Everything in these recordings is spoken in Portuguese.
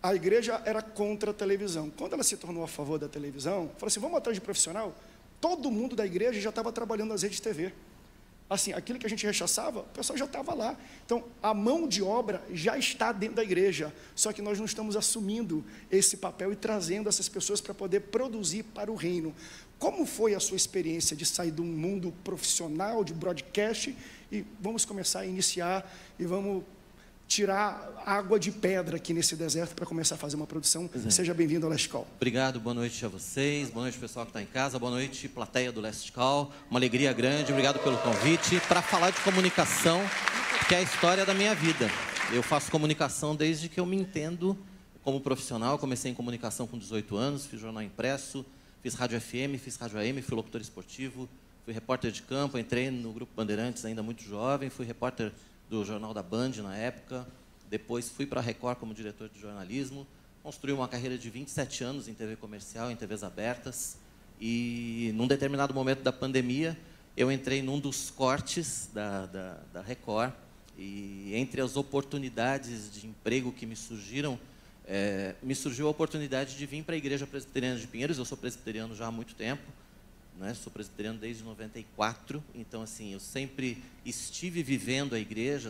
a igreja era contra a televisão. Quando ela se tornou a favor da televisão, falou assim, vamos atrás de profissional? Todo mundo da igreja já estava trabalhando nas redes de TV. Assim, aquilo que a gente rechaçava, o pessoal já estava lá. Então, a mão de obra já está dentro da igreja, só que nós não estamos assumindo esse papel e trazendo essas pessoas para poder produzir para o reino. Como foi a sua experiência de sair do mundo profissional, de broadcast, e vamos começar a iniciar, e vamos tirar água de pedra aqui nesse deserto para começar a fazer uma produção? Seja bem-vindo ao Last Call. Obrigado, boa noite a vocês, boa noite pessoal que está em casa, boa noite plateia do Last Call, uma alegria grande, obrigado pelo convite, para falar de comunicação, que é a história da minha vida. Eu faço comunicação desde que eu me entendo como profissional, comecei em comunicação com 18 anos, fiz jornal impresso, fiz rádio FM, fiz rádio AM, fui locutor esportivo, fui repórter de campo, entrei no Grupo Bandeirantes ainda muito jovem, fui repórter do Jornal da Band na época, depois fui para a Record como diretor de jornalismo, construí uma carreira de 27 anos em TV comercial, em TVs abertas, e num determinado momento da pandemia, eu entrei num dos cortes da Record, e entre as oportunidades de emprego que me surgiram, me surgiu a oportunidade de vir para a Igreja Presbiteriana de Pinheiros. Eu sou presbiteriano já há muito tempo, né? Sou presbiteriano desde 94, então assim, eu sempre estive vivendo a igreja,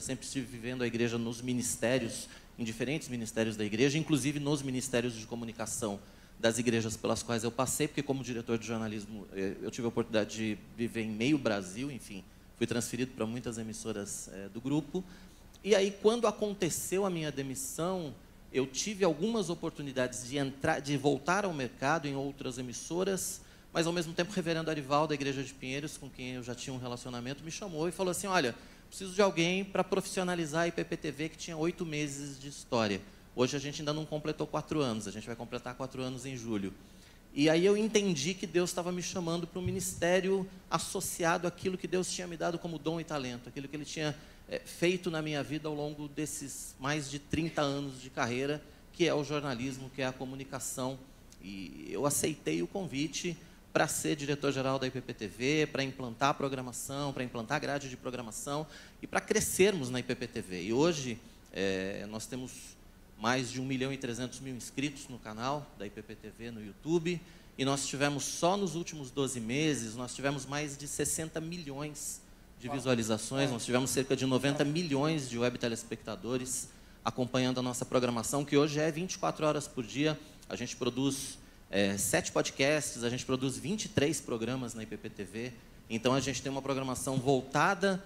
nos ministérios, em diferentes ministérios da igreja, inclusive nos ministérios de comunicação das igrejas pelas quais eu passei, porque como diretor de jornalismo eu tive a oportunidade de viver em meio Brasil, enfim, fui transferido para muitas emissoras do grupo, e aí quando aconteceu a minha demissão, eu tive algumas oportunidades de voltar ao mercado em outras emissoras, mas, ao mesmo tempo, o reverendo Arival, da Igreja de Pinheiros, com quem eu já tinha um relacionamento, me chamou e falou assim, olha, preciso de alguém para profissionalizar a IPPTV, que tinha 8 meses de história. Hoje a gente ainda não completou 4 anos, a gente vai completar 4 anos em julho. E aí eu entendi que Deus estava me chamando para um ministério associado àquilo que Deus tinha me dado como dom e talento, aquilo que Ele tinha feito na minha vida ao longo desses mais de 30 anos de carreira, que é o jornalismo, que é a comunicação. E eu aceitei o convite para ser diretor-geral da IPPTV, para implantar a programação, para implantar a grade de programação e para crescermos na IPPTV. E hoje nós temos mais de 1.300.000 inscritos no canal da IPPTV no YouTube, e nós tivemos, só nos últimos 12 meses, nós tivemos mais de 60 milhões de visualizações, nós tivemos cerca de 90 milhões de web telespectadores acompanhando a nossa programação, que hoje é 24 horas por dia. A gente produz 7 podcasts, a gente produz 23 programas na IPPTV, então a gente tem uma programação voltada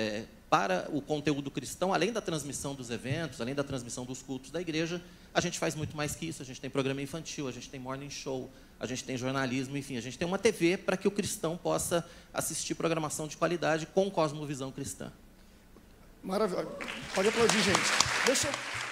para o conteúdo cristão, além da transmissão dos eventos, além da transmissão dos cultos da igreja, a gente faz muito mais que isso, a gente tem programa infantil, a gente tem morning show, a gente tem jornalismo, enfim, a gente tem uma TV para que o cristão possa assistir programação de qualidade com cosmovisão cristã. Maravilha. Pode aplaudir, gente. Deixa eu